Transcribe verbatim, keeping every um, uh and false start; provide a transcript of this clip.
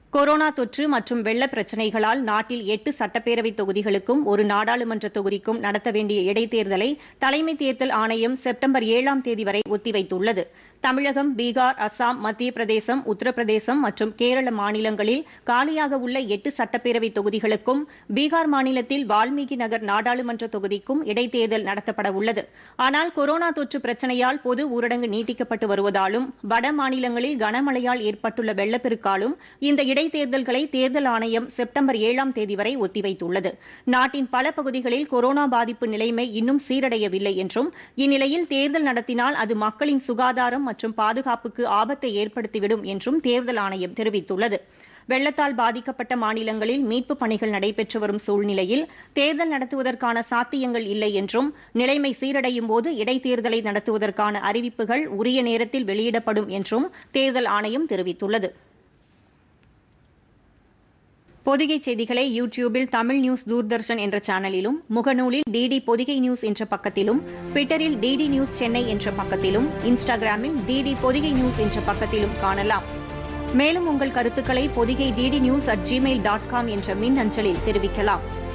Corona தொற்று மற்றும் வெள்ள பிரச்சினைகளால் நாட்டில் எட்டு சட்டப்பேரவை தொகுதிகளுக்கும் ஒரு நாடாளுமன்ற தொகுதிக்கும் நடத்த வேண்டிய இடைத்தேர்தலை தலைமை தேர்தல் ஆணையம் செப்டம்பர் ஏழாம் தேதி வரை ஒத்திவைத்துள்ளது. தமிழகம், பீகார், அசாம், மத்திய பிரதேசம், உத்தரப்பிரதேசம் மற்றும் கேரள மாநிலங்களில் காலியாக உள்ள எட்டு சட்டப்பேரவை தொகுதிகளுக்கும், பீகார் மாநிலத்தில் வால்மீகி நகர் நாடாளுமன்ற தொகுதிக்கும் இடைத்தேர்தல் நடத்தப்பட உள்ளது. ஆனால் கொரோனா தொற்று பிரச்சினையால் பொது ஊரடங்கு நீட்டிக்கப்பட்டு வருவதாலும், வட மாநிலங்களில் கனமழையால் ஏற்பட்டுள்ள வெள்ளப்பெருக்காலும் இந்த இடைத்தேர்தல்களை தேர்தல் ஆணையம் செப்டம்பர் ஏழாம் தேதி வரை ஒத்திவைத்துள்ளது. நாட்டின் பல பகுதிகளில் கொரோனா பாதிப்பு நிலைமை இன்னும் சீரடையவில்லை என்றும், இந்நிலையில் தேர்தல் நடத்தினால் அது மக்களின் சுகாதாரம் மற்றும் பாதுகாப்புக்கு ஆபத்தை ஏற்படுத்திவிடும் என்றும் தேர்தல் ஆணையம் தெரிவித்துள்ளது. வெள்ளத்தால் பாதிக்கப்பட்ட மாநிலங்களில் மீட்புப் பணிகள் நடைபெற்று வரும் சூழ்நிலையில் தேர்தல் நடத்துவதற்கான சாத்தியங்கள் இல்லை என்றும், நிலைமை சீரடையும் போது இடைத்தேர்தலை நடத்துவதற்கான அறிவிப்புகள் உரிய நேரத்தில் வெளியிடப்படும் என்றும் தேர்தல் ஆணையம் தெரிவித்துள்ளது. பொதிகை செய்திகளை யூடியூபில் தமிழ் நியூஸ் தூர்தர்ஷன் என்ற சேனலிலும், முகநூலில் டிடி பொதிகை நியூஸ் என்ற பக்கத்திலும், ட்விட்டரில் டிடி நியூஸ் சென்னை என்ற பக்கத்திலும், இன்ஸ்டாகிராமில் டிடி பொதிகை நியூஸ் என்ற பக்கத்திலும் காணலாம். மேலும் உங்கள் கருத்துக்களை Podhigai DD news at Gmail dot com என்ற மின் அஞ்சலில் தெரிவிக்கலாம்.